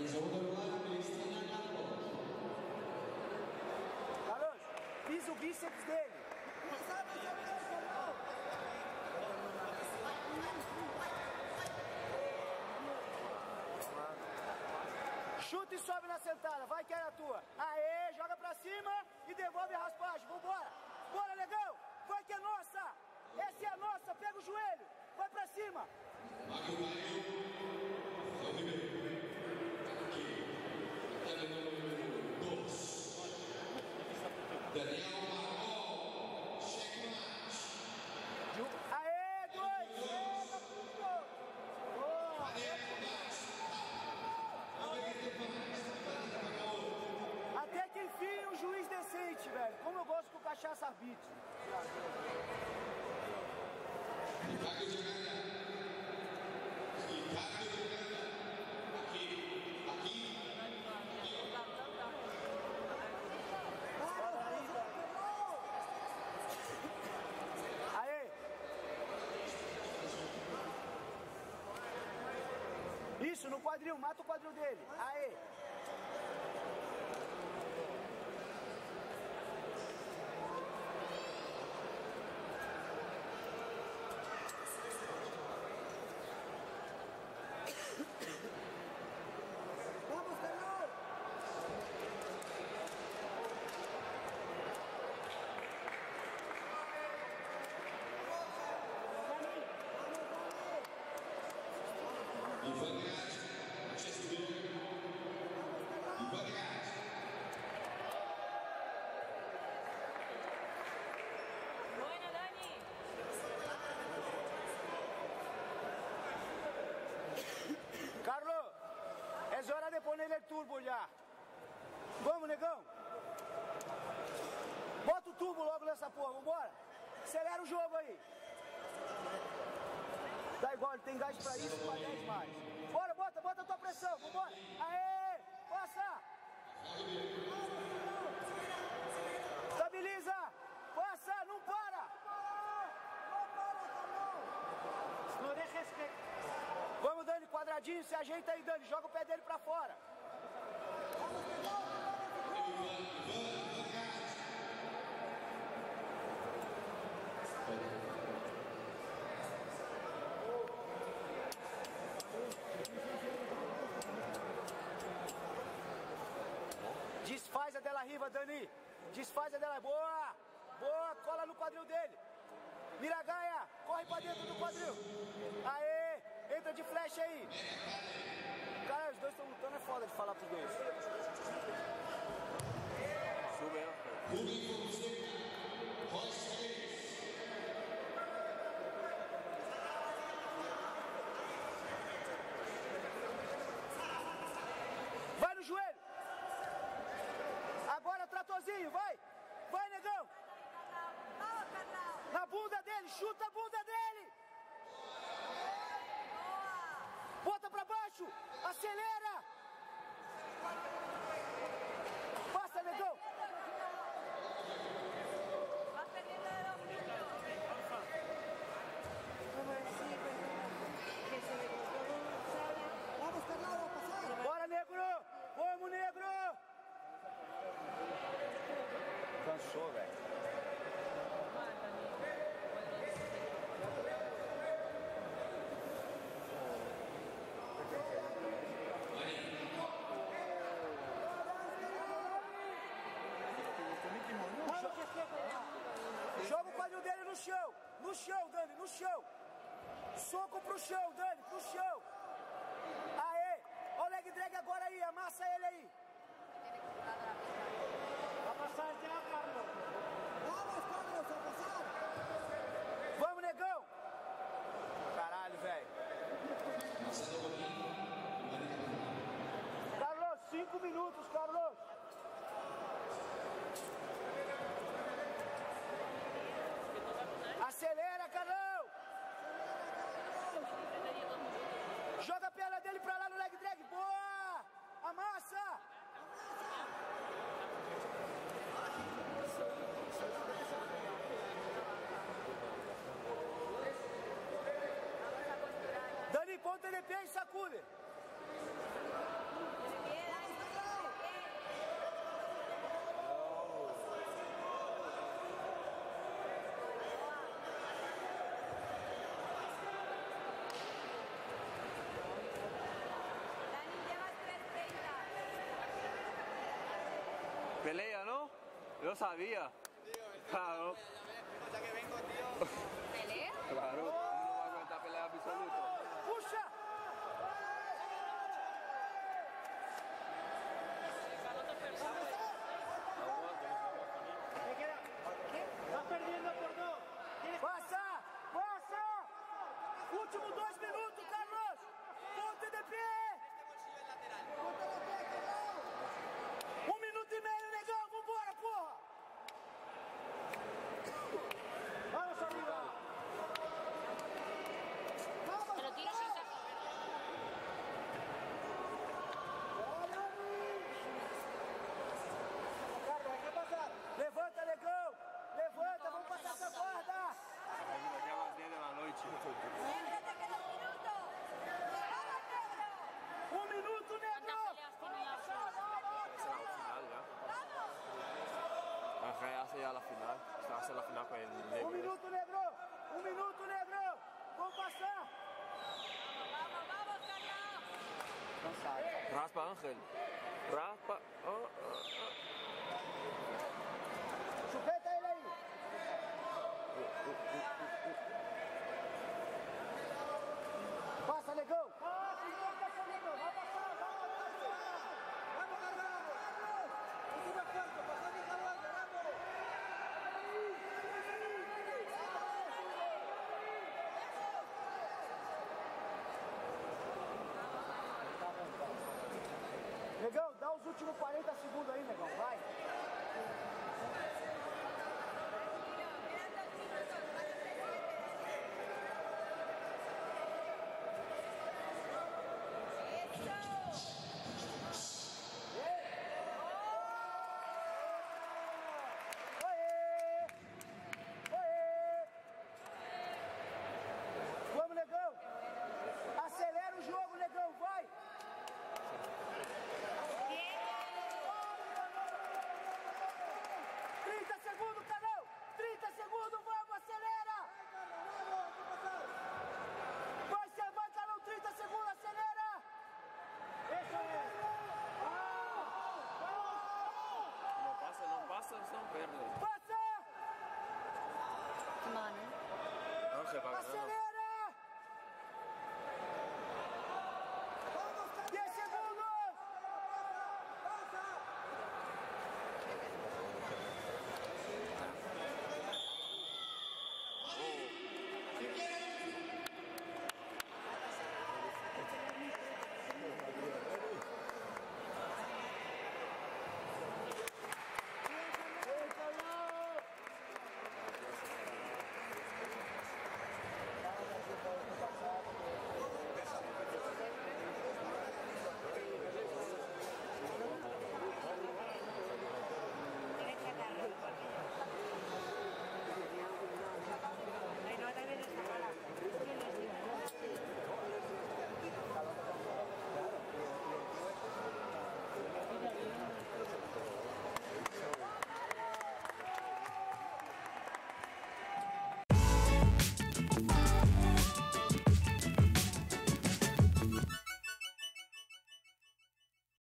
Carlos, pisa o bíceps dele. Chuta e sobe na sentada, vai que era tua. Aê, joga pra cima e devolve a raspagem, vambora. Bora, negão, vai que é nossa. Essa é a nossa, pega o joelho, vai pra cima. Daniel Marcol, checkmate. Aê, dois! Até que enfim um juiz decente, velho. Como eu gosto que o cachaça arbitre. Isso, no quadril, mata o quadril dele. Aê! Vamos, Carol! Buena, Dani. Carlos, é hora de poner el turbo já. Vamos, negão? Bota o turbo logo nessa porra, vambora? Acelera o jogo aí. Dá igual, ele tem gás pra isso, pra 10 mais. Bora, bota a tua pressão, vambora. Aê, passa. Estabiliza, passa, não para. Não deixa esquecer. Vamos, Dani, quadradinho, se ajeita aí, Dani, joga o pé dele pra fora. Desfaz a dela riva, Dani. Desfaz a dela. Boa! Boa! Cola no quadril dele. Miragaia, corre pra dentro do quadril. Aê! Entra de flecha aí. Cara, os dois estão lutando, é foda de falar pros dois. Vai no joelho. Agora, tratorzinho, vai. Vai, negão. Na bunda dele, chuta a bunda dele. Bota pra baixo, acelera. Passa, negão. Bora, negro. Vamos, negro. Cansou, velho. Joga o quadril dele no chão. No chão, Dani, no chão. Soco pro chão, Dani, pro chão. Aê. Olha o leg drag agora aí, amassa ele aí. Vai passar já, Carlos. Vamos, Carlos, vai passar. Vamos, negão. Caralho, velho. Carlos, 5 minutos, Carlos. Acelera, Carlão! Joga a perna dele pra lá no leg drag. Boa! Amassa! Dani, ponta de pé e sacude. Pelea, ¿no? Yo sabía. Claro. Ya que vengo, tío. ¿Pelea? Claro. No va a aguantar pelea absoluto. Puxa! Está perdiendo por dos. Passa! Passa! Últimos 2 minutos, Carlos! Ponte de pé! 1 minuto e meio, negão! Vambora, porra! Vamos, amigo! Te lo tiro sin saco. Carlos, hay que pasar. Levanta, negão! Levanta, vamos passar essa guarda! Ya a las 10 de la noche. 1 minuto, negro! ¿Cuántas peleas tiene ya? Será la final ya. Ángel hace ya la final. Se va a hacer la final con el 1 negro. minuto, negro! 1 minuto, negro! Vamos passar! Vamos, vamos, Carlos. Raspa, Ángel. Raspa. Chupeta ele aí! Passa, negão! Passa, negão! Vai passar! Vamos, Carlos. Última fuerza, pasá de Carlos, vamos. Negão, dá os últimos 40 segundos aí, negão, vai! Oê! Oê! Vamos, negão! Acelera o jogo, negão, vai! 30 segundos, Carol! 30 segundos, vamos, acelera! Vai, Carol, 30 segundos, acelera! No pasa, no pierde. Passa! Mano. Ángel va ganando. Acelera!